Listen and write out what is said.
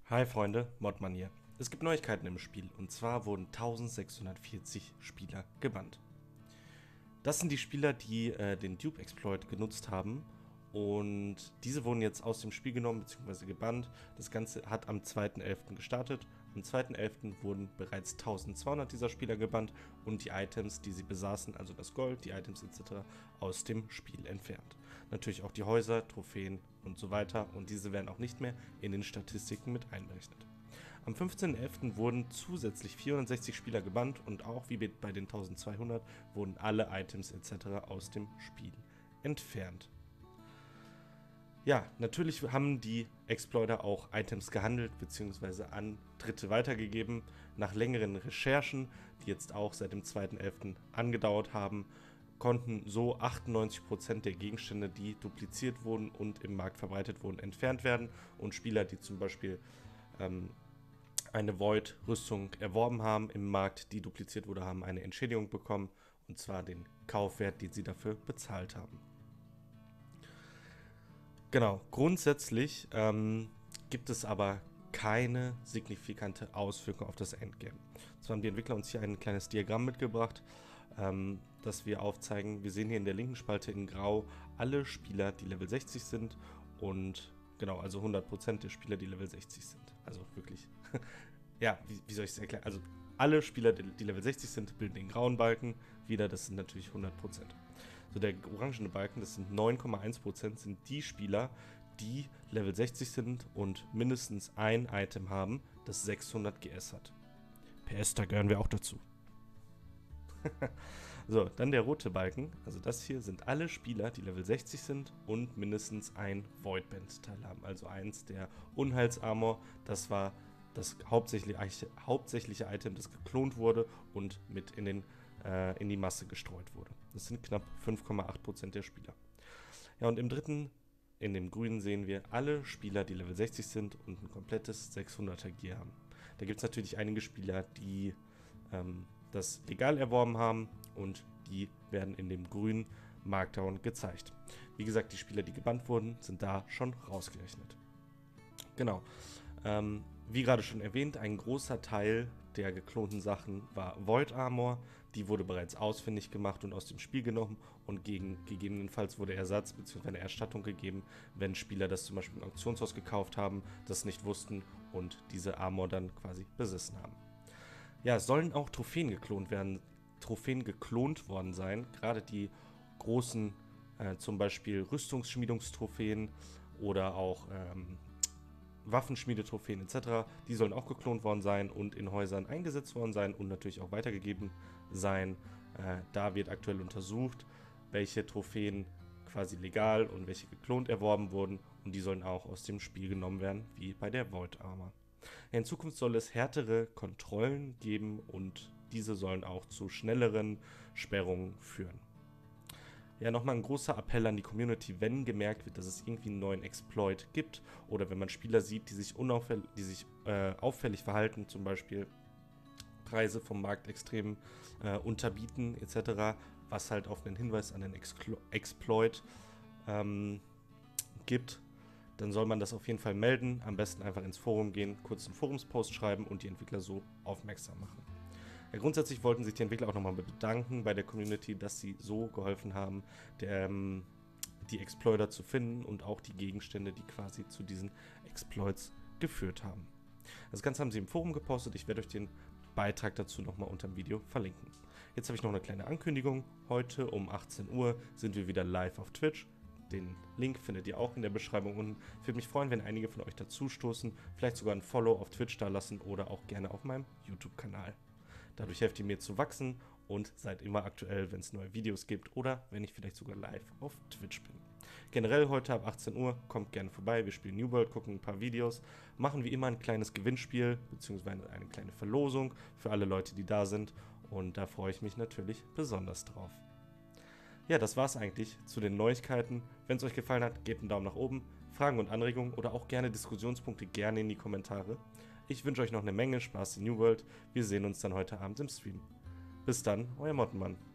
Hi Freunde, Modman hier. Es gibt Neuigkeiten im Spiel und zwar wurden 1640 Spieler gebannt. Das sind die Spieler, die den Dupe-Exploit genutzt haben und diese wurden jetzt aus dem Spiel genommen bzw. gebannt. Das Ganze hat am 2.11. gestartet. Am 2.11. wurden bereits 1200 dieser Spieler gebannt und die Items, die sie besaßen, also das Gold, die Items etc., aus dem Spiel entfernt. Natürlich auch die Häuser, Trophäen und so weiter und diese werden auch nicht mehr in den Statistiken mit einberechnet. Am 15.11. wurden zusätzlich 460 Spieler gebannt und auch wie bei den 1200 wurden alle Items etc. aus dem Spiel entfernt. Ja, natürlich haben die Exploiter auch Items gehandelt bzw. an Dritte weitergegeben. Nach längeren Recherchen, die jetzt auch seit dem 2.11. angedauert haben, konnten so 98% der Gegenstände, die dupliziert wurden und im Markt verbreitet wurden, entfernt werden und Spieler, die zum Beispiel eine Void-Rüstung erworben haben im Markt, die dupliziert wurde, haben eine Entschädigung bekommen, und zwar den Kaufwert, den sie dafür bezahlt haben. Genau, grundsätzlich gibt es aber keine signifikante Auswirkung auf das Endgame. Zwar haben die Entwickler uns hier ein kleines Diagramm mitgebracht, das wir aufzeigen. Wir sehen hier in der linken Spalte in Grau alle Spieler, die Level 60 sind und genau, also 100% der Spieler, die Level 60 sind. Also wirklich, ja, wie soll ich es erklären? Also alle Spieler, die Level 60 sind, bilden den grauen Balken wieder, das sind natürlich 100%. So, der orangene Balken, das sind 9,1%, sind die Spieler, die Level 60 sind und mindestens ein Item haben, das 600 GS hat. PS, da gehören wir auch dazu. So, dann der rote Balken, also das hier sind alle Spieler, die Level 60 sind und mindestens ein Voidband-Teil haben. Also eins der Unheilsarmor, das war das hauptsächliche Item, das geklont wurde und mit in die Masse gestreut wurde. Das sind knapp 5,8% der Spieler. Ja, und im dritten, in dem grünen, sehen wir alle Spieler, die Level 60 sind und ein komplettes 600er Gear haben. Da gibt es natürlich einige Spieler, die das legal erworben haben und die werden in dem grünen Markdown gezeigt. Wie gesagt, die Spieler, die gebannt wurden, sind da schon rausgerechnet. Genau. Wie gerade schon erwähnt, ein großer Teil der geklonten Sachen war Void Armor. Die wurde bereits ausfindig gemacht und aus dem Spiel genommen und gegebenenfalls wurde Ersatz bzw. eine Erstattung gegeben, wenn Spieler das zum Beispiel im Auktionshaus gekauft haben, das nicht wussten und diese Armor dann quasi besessen haben. Ja, es sollen auch Trophäen geklont worden sein, gerade die großen, zum Beispiel Rüstungsschmiedungstrophäen oder auch Waffenschmiedetrophäen etc., die sollen auch geklont worden sein und in Häusern eingesetzt worden sein und natürlich auch weitergegeben sein. Da wird aktuell untersucht, welche Trophäen quasi legal und welche geklont erworben wurden und die sollen auch aus dem Spiel genommen werden, wie bei der Void Armor. Ja, in Zukunft soll es härtere Kontrollen geben und diese sollen auch zu schnelleren Sperrungen führen. Ja, nochmal ein großer Appell an die Community, wenn gemerkt wird, dass es irgendwie einen neuen Exploit gibt oder wenn man Spieler sieht, die sich auffällig verhalten, zum Beispiel Preise vom Markt extrem unterbieten etc., was halt auf einen Hinweis an den Exploit gibt, dann soll man das auf jeden Fall melden, am besten einfach ins Forum gehen, kurz einen Forumspost schreiben und die Entwickler so aufmerksam machen. Ja, grundsätzlich wollten sich die Entwickler auch nochmal bedanken bei der Community, dass sie so geholfen haben, die Exploiter zu finden und auch die Gegenstände, die quasi zu diesen Exploits geführt haben. Das Ganze haben sie im Forum gepostet, ich werde euch den Beitrag dazu nochmal unter dem Video verlinken. Jetzt habe ich noch eine kleine Ankündigung. Heute um 18 Uhr sind wir wieder live auf Twitch. Den Link findet ihr auch in der Beschreibung unten. Ich würde mich freuen, wenn einige von euch dazu stoßen, vielleicht sogar ein Follow auf Twitch da lassen oder auch gerne auf meinem YouTube-Kanal. Dadurch helft ihr mir zu wachsen und seid immer aktuell, wenn es neue Videos gibt oder wenn ich vielleicht sogar live auf Twitch bin. Generell heute ab 18 Uhr, kommt gerne vorbei, wir spielen New World, gucken ein paar Videos, machen wie immer ein kleines Gewinnspiel bzw. eine kleine Verlosung für alle Leute, die da sind und da freue ich mich natürlich besonders drauf. Ja, das war's eigentlich zu den Neuigkeiten. Wenn es euch gefallen hat, gebt einen Daumen nach oben. Fragen und Anregungen oder auch gerne Diskussionspunkte gerne in die Kommentare. Ich wünsche euch noch eine Menge Spaß in New World. Wir sehen uns dann heute Abend im Stream. Bis dann, euer Mottenmann.